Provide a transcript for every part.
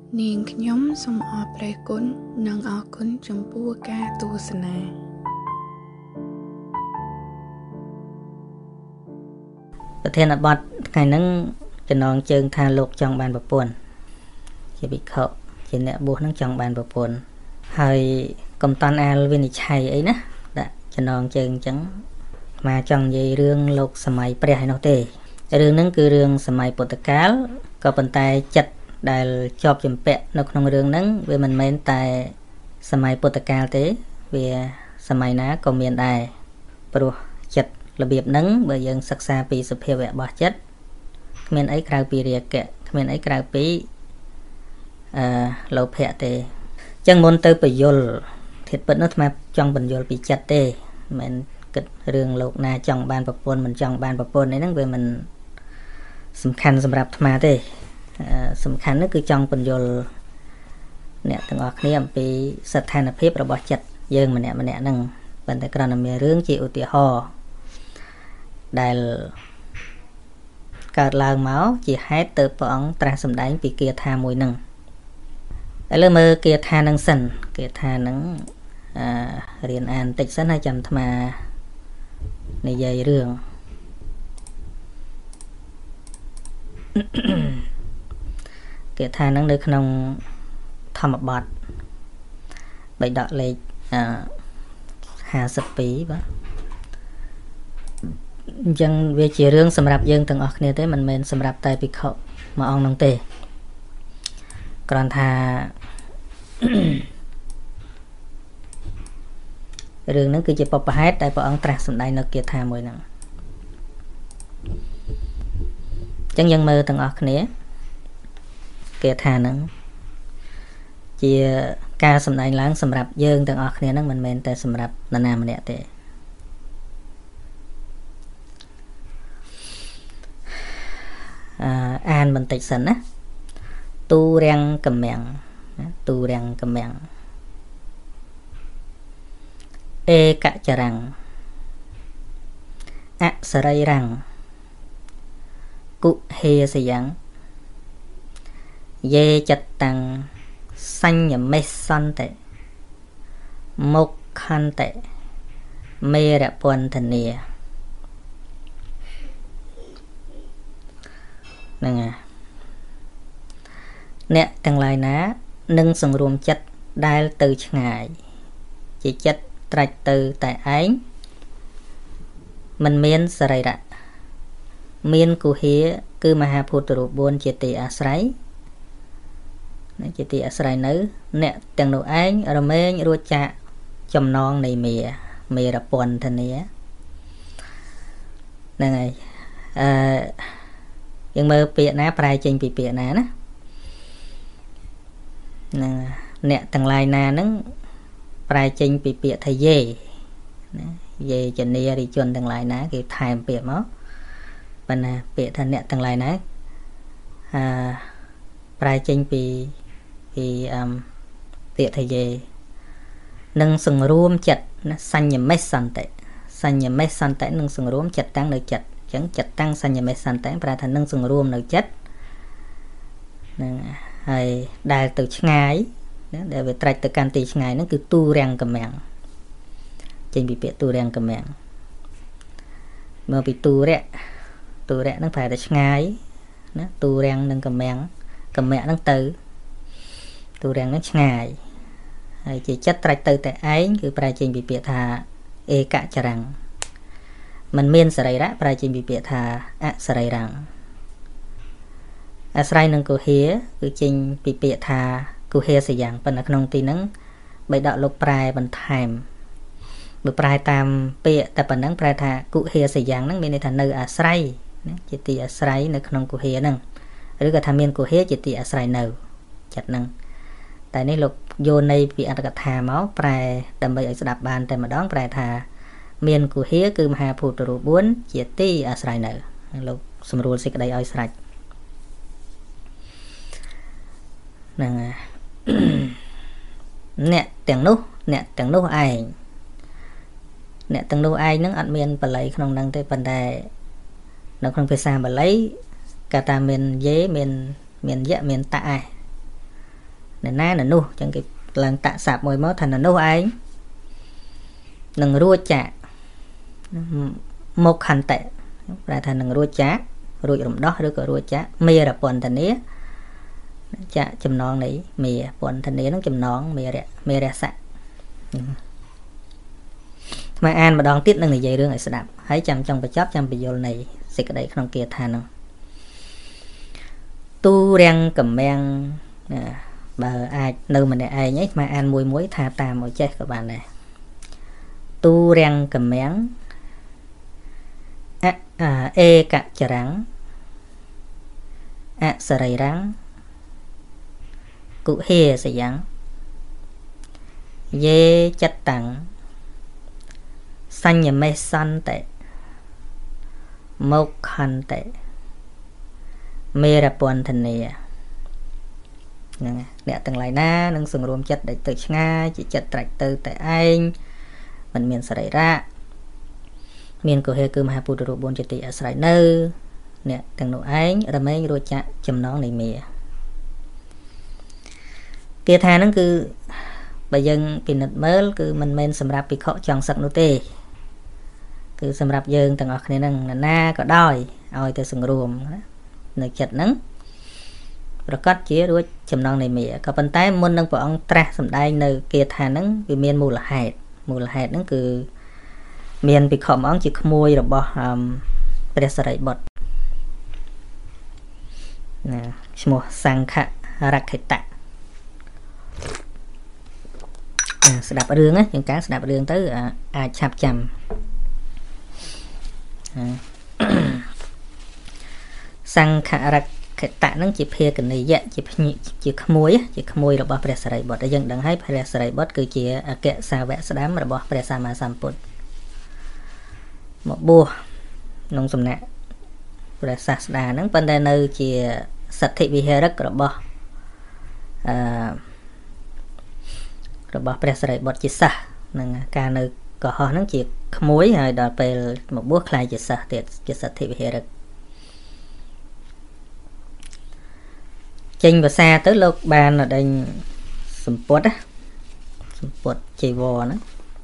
នាងខ្ញុំសូមអរព្រះគុណនិងអរគុណចំពោះការទស្សនាប្រធានបទថ្ងៃហ្នឹងចំណងជើងថាលោកចង់បានប្រពន្ធជាវិខជាអ្នកបួសហ្នឹងចង់បានប្រពន្ធហើយកុំតាន់អាលវិនិច្ឆ័យអីណាដាក់ចំណងជើងអញ្ចឹងមកចង់និយាយរឿងលោកសម័យព្រះឯនោះទេរឿងហ្នឹងគឺរឿងសម័យពុទ្ធកាលក៏ប៉ុន្តែចិត្តដែលជាប់ចម្ពាក់នៅក្នុងរឿងហ្នឹងវាមិនមែនតែសម័យពុទ្ធកាលទេវាសម័យណាក៏មានដែរព្រោះចិត្តរបៀបហ្នឹងបើយើងសិក្សាពីសភាវៈរបស់ចិត្តគ្មានអីក្រៅពីរាគៈគ្មានអីក្រៅពីលោភៈទេអញ្ចឹងមុនទៅបញ្យលធាតុពិតនោះអាត្មាចង់បញ្យលពីចិត្តទេមិនគិតរឿងលោកណាចង់បានប្រពន្ធមិនចង់បានប្រពន្ធនេះហ្នឹងវាមិនសំខាន់សម្រាប់អាត្មាទេសំខាន់នោះគឺចង់បញ្យលអ្នកទាំងអស់គ្នាអំពីស្ថានភាពរបស់ចិត្តយើងម្នាក់ហ្នឹងប៉ុន្តែគ្រាន់តែមានរឿងជាឧទាហរណ៍ដែលកើតឡើងមកជាហេតុទៅព្រះអង្គត្រាស់សម្ដែងពីគាថាមួយហ្នឹងឥឡូវមើលគាថាហ្នឹងសិនគាថាហ្នឹងរៀនអានបន្តិចសិនហើយចាំអាត្មានិយាយរឿងគាថាហ្នឹងនៅក្នុងធម្មបទបៃដកលេខ52បាទអញ្ចឹងវាជារឿងសម្រាប់យើងទាំងអស់គ្នាទេមិនមែនសម្រាប់តែភិក្ខុមួយអង្គនោះទេគ្រាន់ថារឿងហ្នឹងគឺជាបព្វហេតុដែលព្រះអង្គត្រាស់សម្ដែងនៅគាថាមួយហ្នឹងអញ្ចឹងយើងមើលទាំងអស់គ្នាគាថាហ្នឹងជាការសម្ដែងឡើងសម្រាប់យើងទាំងអស់គ្នាហ្នឹងមិនមែនតែសម្រាប់នរណាម្នាក់ទេអានបន្តិចសិនណាទូរាំងកំាំងទូរាំងកំាំងអេកចរាំងអសរិរាំងគុហេសយ៉ាងយេចតាំងសញ្ញមេសន្តិមុខខន្តិមេរពន្ធនាហ្នឹងអ្នកទាំងឡាយណានឹងសង្រួមចិត្តដែលទៅឆ្ងាយជាចិត្តត្រាច់ទៅតែឯងមិនមានសរីរៈមានគុហាគឺមហាភូតរូប4ជាទីអាស្រ័យជាទីអាស្រ័យនៅអ្នកទាំងនោះឯងរមែងរួចចាកចំណងនៃមេរពន្ធនាហ្នឹងហើយយើងមើលពាក្យណាប្រែចេញពីពាក្យណាណាហ្នឹងអ្នកទាំងឡាយណាហ្នឹងប្រែចេញពីពាក្យថាយេណាយេចនារិជនទាំងឡាយណាគេថែមពាក្យមកប៉ុន្តែពាក្យថាអ្នកទាំងឡាយណាប្រែចេញពីពាក្យថាយេនឹងសង្រួមចិត្តណាសញ្ញមេសន្តិសញ្ញមេសន្តិនឹងសង្រួមចិត្តតាំងនៅចិត្តអញ្ចឹងចិត្តតាំងសញ្ញមេសន្តិប្រែថានឹងសង្រួមនៅចិត្តហ្នឹងហើយដែលទៅឆ្ងាយណាដែលវាត្រាច់ទៅកាន់ទីឆ្ងាយហ្នឹងគឺទូរាំងកំាំងចេញពីពាក្យទូរាំងកំាំងមកពីទូរៈហ្នឹងប្រែថាឆ្ងាយណាទូរាំងនិងកំាំងហ្នឹងទៅទូរាំងហ្នឹងឆ្ងាយហើយជាចិត្តត្រាច់ទៅតែឯងគឺប្រែចេញពីពាក្យថាអេកចរាំងมันមានសរីរៈប្រែចេញពីពាក្យថាអសរីរាំងអាស្រ័យនឹងគុហាគឺចេញពីពាក្យថាគុហាសយ៉ាងប៉ុន្តែក្នុងទីហ្នឹងបៃដកលោកប្រែបន្ថែមបើប្រែតាមពាក្យតែប៉ុណ្ណឹងប្រែថាគុហាសយ៉ាងហ្នឹងមានន័យថានៅអាស្រ័យណាជាទីអាស្រ័យនៅក្នុងគុហាហ្នឹងឬក៏ថាមានគុហាជាទីអាស្រ័យនៅចិត្តហ្នឹងតែនេះលោកយកន័យពីអត្ថកថាមកប្រែដើម្បីឲ្យស្ដាប់បានតែម្ដងប្រែថាមានគុហាគឺមហាភូតរូប4ជាទីអាស្រ័យនៅលោកសម្រួលសេចក្តីឲ្យស្រេចហ្នឹងអ្នកទាំងនោះឯងអ្នកទាំងនោះឯងហ្នឹងអត់មានបល័យក្នុងហ្នឹងទេប៉ុន្តែនៅក្នុងភាសាបាលីគេថាមានយេមានយៈមានតៈឯ nè ná nè nu chẳng cái lần tạ sạp môi máu thành là nu ấy nâng rua chạ một hành tệ ra thành nâng rua chá rua rộng đó rồi có rua chá mê là quần thành nế chạ chùm non này mê quần thành nế nó chùm non mê ra sạ mà an mà đón tiết nâng người dây rương này sẽ đạp hãy chăm trong cái chóp chăm video này sẽ cái đấy không kia thà nó tu răng cầm men bà ai nơi mình ai nhé mà an mùi muối tha ta mùi chết các bạn này tu răng cầm men e cạ chả rắn sờ rầy rắn cụ hề sẽ dắn dê chất tặng xanh nhà mê xanh tệ mốc khăn tệ mê ra buồn thần nè nè từng lại na nâng sừng rùm chất để từ nga chỉ chất trạch từ tại anh mình miền sợi ra miền của hệ cư mà phụ được buồn chỉ tị ở sợi nơ nè từng nụ ánh rồi mấy rồi chạ chấm nón này mì kia tha nó cứ bây giờ cái nứt mới cứ mình men sầm rạp bị khó chọn sặc nô tê cứ sầm rạp dương từng ở này nâng na có đòi oi từ sừng rùm nơi chật nắng rồi cắt chia đuôi chấm non này mẹ có bàn tay muốn nâng vào ông tra sầm đai nơi kia thà nắng vì miền mù là hạt nó cứ miền bị khom ông chỉ môi rồi bỏ bây giờ sợi bọt nè mua sang khạ rắc hết tạ sẽ đạp đường á những cá sẽ đạp đường tới chạp chầm sang khả rạc tạ nó chỉ phê cái này dạ chỉ khmôi rồi bỏ presa rồi bỏ để dân đừng hay presa rồi bỏ cứ chỉ kẹt xa vẽ sa đám rồi bỏ presa mà samput một bùa nông sầm nè presa đà nó bên đây nơi chỉ sạch thị vi hết rồi bỏ presa rồi bỏ chỉ sa nâng ca nơi có họ nó chỉ khmôi rồi đòi về một bùa khai chỉ sa thì chỉ sạch thị vi hết chênh và xa tới lúc bàn ở đây sầm bột chỉ vò nó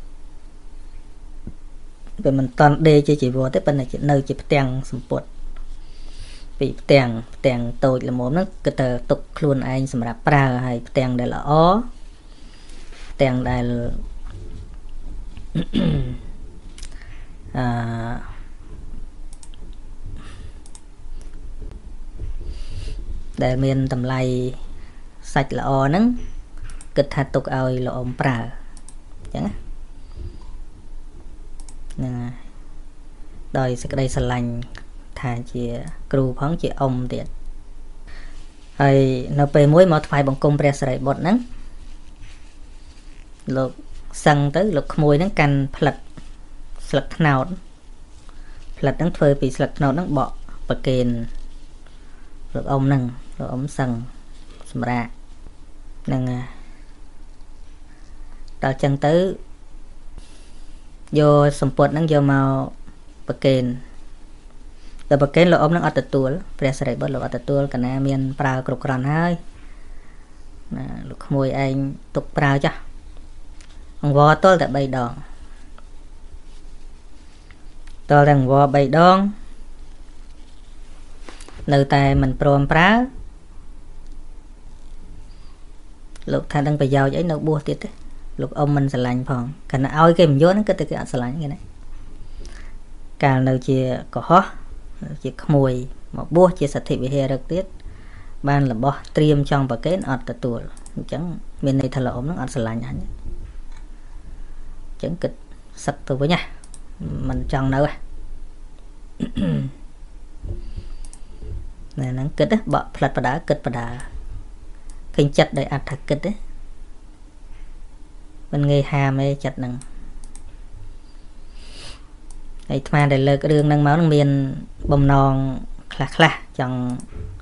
về mình toàn đê chơi chỉ vò tới bên này chỉ nơi chỉ tiền sầm bột bị tiền tôi là muốn nó cái tờ tục luôn anh sầm rạp pra hay tiền đây là ó tiền đây là để miền tầm lầy sạch là o nắng kịch hạt tục ơi là ôm pra chẳng nè đời sẽ đây sờ lành thà chỉ cừu phóng chỉ ông tiệt hay nó về muối mà phải bằng công press lại bột nắng lục săn tới lục mùi nắng canh phật nào phật nắng phơi bị phật nào nắng bọ bạc kền được ông nâng rồi ông sần sầm ra nâng đào chân tới vô sầm bột nâng vô màu bạc kền rồi bạc kền là ông nâng ở tận tuổi press lại bớt là ở tận tuổi cả na miền prao cột cằn hơi lúc mùi anh tục prao cho ông vò tôi tại bay đòn tôi đang vò bay đòn nơi tay mình prom prá lục tha đang phải giao giấy nấu bùa tiết lục ông mình sẽ lạnh phòng cả nó ao cái mình vô nó cái từ cái sẽ lạnh cái này cả nơi chia có hó chỉ mùi một bùa chia sạch thị bị hè được tiết ban là bỏ triêm trong và kết ọt từ tuổi chẳng miền này thật là ốm nó ọt sẽ lạnh hả chẳng kịch sạch từ với nha mình tròn nữa này nó kịch á bọ phật và đá kịch và đá kinh chặt để ạt thật kịch đấy mình nghe hàm ấy chặt nằng ấy mà để lơ cái đường nâng máu nâng miền bầm non khla chẳng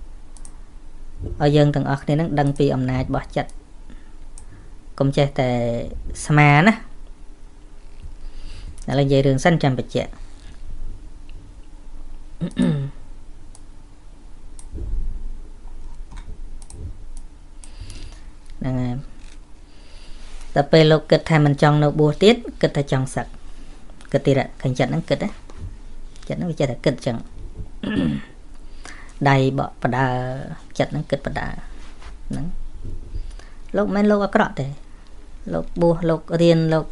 ở dân tầng ớt nên nó đăng pi ẩm nai bỏ chặt cũng chơi tại sama á là dây đường xanh trăm bạch chẹ tập về lúc kết thay mình trong nấu bùa tiết kết thay trong sạch kết tì ra cảnh trận nó kết đấy trận nó bị là kết chẳng đầy bỏ bà đà trận nó kết bà đà lúc men lúc có thế lúc bùa lúc riêng lúc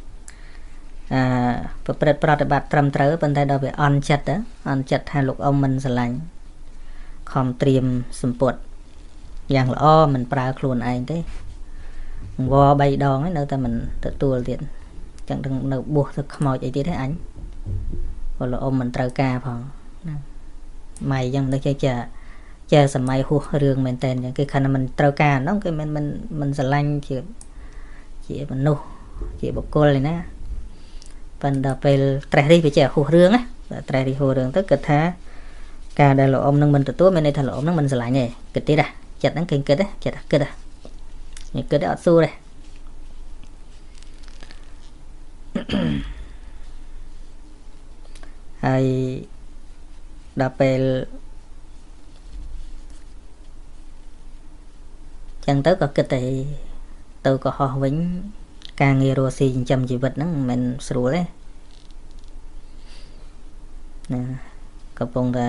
ประบาดត្រឹមត្រូវប៉ុន្តែដល់វាអន់ចិត្តថាលោកអ៊ំមិនស្រឡាញ់ខំត្រៀមសម្ពុតយ៉ាងល្អមិនប្រើខ្លួនឯងទេវ៉3ដងហើយនៅតែមិនទទួលទៀតចឹងនឹងនៅបួសទៅខ្មោចអីទៀតទេអញព្រោះលោកអ៊ំមិនត្រូវការផងណាម៉ៃចឹងដូចជាសម័យហួសរឿងមែនតើចឹងគេខណ្ឌមិនត្រូវការហ្នឹងគេមិនស្រឡាញ់ជាមនុស្សជាបុគ្គលទេណាប៉ុន្តែពេលត្រេះរិះវាចេះហួសរឿងណាត្រេះរិះហួសរឿងទៅគិតថាការដែលលោកអ៊ំនឹងមិនទទួលមានន័យថាលោកអ៊ំនឹងមិនស្រឡាញ់ទេគិតទៀតណាចិត្តហ្នឹងគេគិតទេចិត្តគិតនេះគិតអត់ស៊ូទេហើយដល់ពេលចឹងទៅក៏គិតទៅក៏ហោះវិញការងាររស់ស៊ីចិញ្ចឹមជីវិតហ្នឹងមិនស្រួលទេណាកំពុងតែ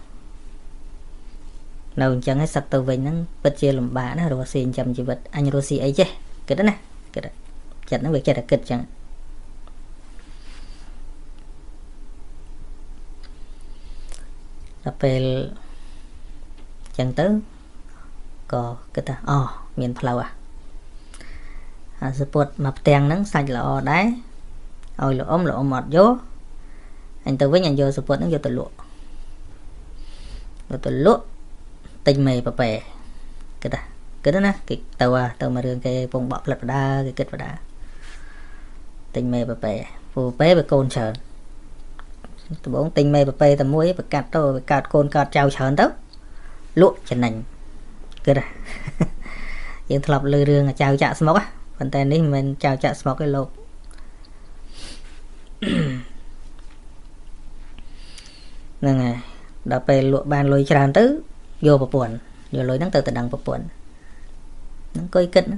នៅអញ្ចឹងឯងសឹកទៅវិញហ្នឹងពិតជាលំបាកណារស់ស៊ីចិញ្ចឹមជីវិតអញរស់ស៊ីអីចេះគិតណាគិតចិត្តហ្នឹងវាចេះតែគិតចឹងដល់ពេលចឹងទៅក៏គិតថាមានផ្លូវសពុតមកផ្ទាំងហ្នឹងសាច់ល្អដែរឲ្យលោកអ៊ំអត់យកអញទៅវិញអញយកសពុតហ្នឹងយកទៅលក់ទិញមេប៉ប៉ែគិតណាគេទៅមករឿងគេពងបក់ផ្លិតបដាគេគិតបដាទិញមេប៉ប៉ែពូប៉ែវាកូនច្រើនដំបងទិញមេប៉ប៉ែតែមួយបកាត់ទៅបកាត់កូនកាត់ចៅច្រើនទៅលក់ចំណេញគិតយើងធ្លាប់លើរឿងចៅចាក់ស្មុកប៉ុន្តែនេះមិនមែនចៅចាក់ស្មុកទេលោកហ្នឹងហើយដល់ពេលលក់បានលុយច្រើនទៅយកប្រពន្ធយកលុយហ្នឹងទៅដឹងប្រពន្ធហ្នឹងគួយគិត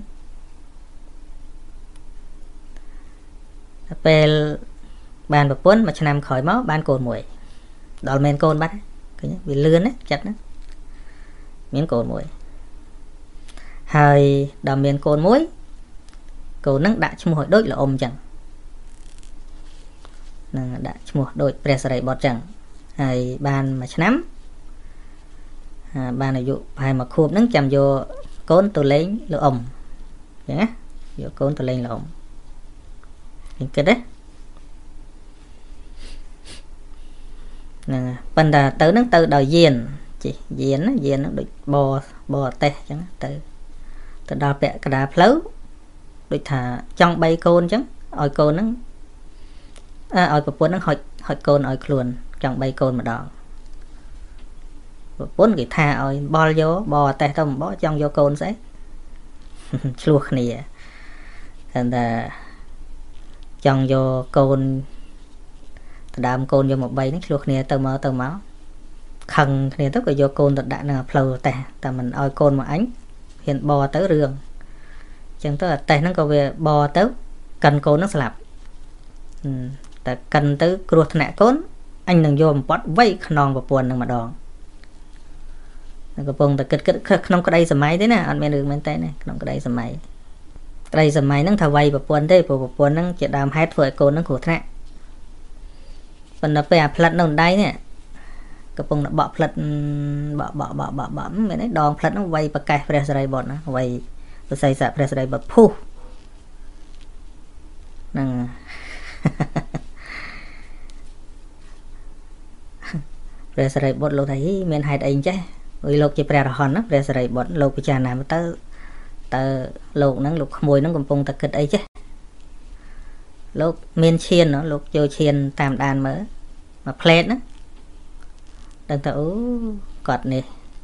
ដល់ពេលបានប្រពន្ធមួយឆ្នាំក្រោយមកបានកូនមួយដល់មែនកូនបាត់ឃើញវាលឿនណាចិត្តណាមានកូនមួយហើយដល់មានកូនមួយកូននឹងដាក់ឈ្មោះឲ្យដូចលោកអ៊ំចឹងនឹងដាក់ឈ្មោះដូចព្រះសិរីបុត្រចឹងហើយបានមួយឆ្នាំបានអាយុប្រហែល1ខួបហ្នឹងចាំយកកូនទៅលេងលោកអ៊ំចឹងណាយកកូនទៅលេងលោកអ៊ំខ្ញុំគិតទេហ្នឹងប៉ុន្តែទៅហ្នឹងទៅដោយយានហ្នឹងដូចបរតេះចឹងទៅដល់ពាក់កណ្ដាលផ្លូវដូចថាចង់3កូនអញ្ចឹងឲ្យកូនហ្នឹងឲ្យប្រពន្ធហ្នឹងហុចកូនឲ្យខ្លួនចង់3កូនម្ដងប្រពន្ធគេថាឲ្យបលយកបរតេះទៅបចង់យកកូនស្អីឆ្លោះគ្នាតែចង់យកកូនដើមកូនយកមក3ហ្នឹងឆ្លោះគ្នាទៅមកខឹងគ្នាទៅក៏យកកូនទៅដាក់នៅផ្លូវតេះតែមិនឲ្យកូនមកអញហ៊ានបរទៅរឿងចឹងទៅអាតេះហ្នឹងក៏វាបរទៅកិនកូនហ្នឹងស្លាប់តែកិនទៅគ្រោះថ្នាក់កូនអញនឹងយកបំផុតវៃខ្នងប្រពន្ធនឹងម្ដងកំពុងតែគិតក្នុងក្តីសម័យទេណាអត់មានរឿងមែនទេណាក្នុងក្តីសម័យហ្នឹងថាវៃប្រពន្ធទេព្រោះប្រពន្ធហ្នឹងជាដើមហេតុធ្វើឲ្យកូនហ្នឹងគ្រោះថ្នាក់ប៉ុន្តែពេលអាផ្លិតនៅដៃនេះកំពុងតែបក់ផ្លិតបក់មានឯដងផ្លិតហ្នឹងវៃប្រកេះព្រះសិរីបុត្រណាវៃប្រស័យស័កព្រះសិរីបុត្រភុះហ្នឹងព្រះសិរីបុត្រលោកថាមានហេតុអីចេះអុយលោកជាព្រះរហន្តណាព្រះសិរីបុត្រលោកពិចារណាមើលទៅលោកហ្នឹងលោកក្មួយហ្នឹងកំពុងតែគិតអីចេះលោកមានឈានលោកចូលឈានតាមដានមើលមកផ្លេតណាដឹងថាអូគាត់នេះ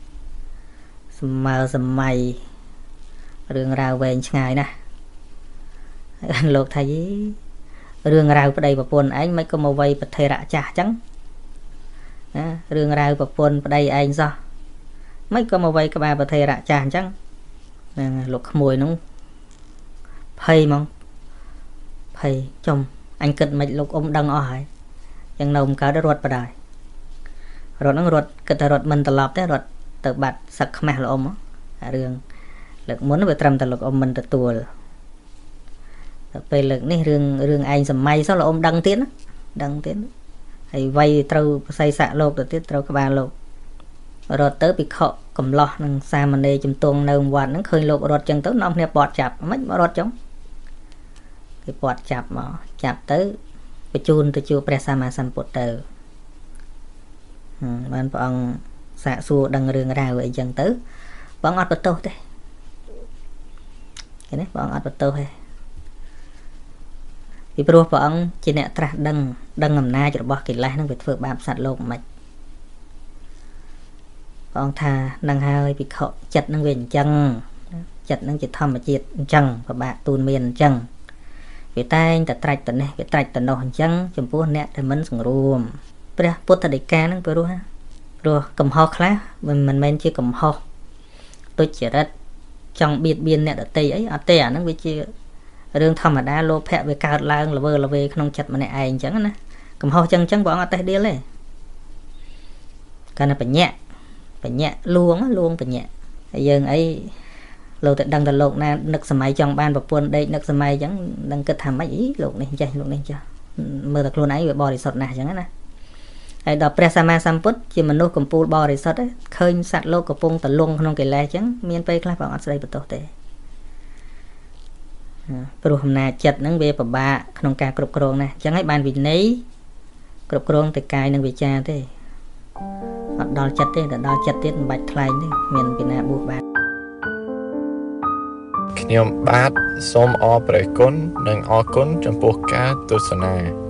សម័យរឿងរ៉ាវវែងឆ្ងាយណាស់លោកថារឿងរ៉ាវប្តីប្រពន្ធឯងមិនក៏មកវ័យប្រធេរៈចាស់ចឹងណារឿងរ៉ាវប្រពន្ធប្តីឯងសោះមិនក៏មកវ័យក្បាលប្រធេរៈចាស់អញ្ចឹងហ្នឹងលោកក្មួយហ្នឹងភ័យហ្មង hay chồng anh cần mạch lục ông đăng ở hải chẳng nồng cả đã ruột vào đài ruột nó ruột cái ta ruột mình tập lọp thế ruột tự bạt sặc mẹ là ông á rương lực muốn nó bị trầm tập lực ông mình tự tua về lực này rương anh sầm may sao là ông đăng tiến hay vay trâu say xạ lột rồi tiết trâu các bạn lột rồi tới bị khọ cầm lọ năng xa mà đây chùm tuông nâu quạt nó khơi lột rồi chân tới nó nẹp bọt chạp mấy mà rồi chống cái bọt chạp mà chạp tới cái chun từ chua presama samputer bạn bọn xạ xua đăng rương ra vậy chân tới bọn ọt bật tô thế cái này bọn ọt bật tô hay vì pro bọn chỉ nè tra đăng ngầm na cho bỏ kỳ lai nó bị phượt bám sạt lộn mạch bọn thà năng hai bị khọ chặt năng về chân chặt năng chỉ thầm mà chiết chân và bạn tuôn miền chân vì tay anh ta trạch tận này vì trạch tận đầu chân chấm phu nè thì mình sừng ruộng bây giờ bút thật để ca nó pro ha rồi cầm ho khác mình men chưa cầm ho tôi chỉ rất trong biệt biên nè đã tây ấy ở tây nó với chưa rương thầm mà đa lô phẹ về cao lang là về không chặt mà này ai chẳng nè cầm ho chân bọn ở tay đi lên cái này phải nhẹ luôn phải nhẹ giờ ấy lâu tại đăng tận lộn na nực sầm trong ban bọc quân đây nực sầm chẳng đăng kết tham mấy ý lộn này chơi lộn này cho mơ thật luôn ấy về bò thì sọt nè chẳng nè ai đọc presama samput chỉ mình nuôi cầm pool bò thì sọt đấy khơi sạt lô cầm pung tận luôn không kể lại chẳng miền tây khác bọn ở đây bật tốt thế rồi hôm nay chặt nâng về bà ba không cả cột cồn này chẳng ấy ban vị nấy cột cồn thì cài nâng về cha thế đo chặt thế là đo chặt tiết bạch thay thế miền Việt Nam buộc bạn ខ្ញុំបាទសូមអរព្រគុណនិងអរគុណចំពោះការទស្សនា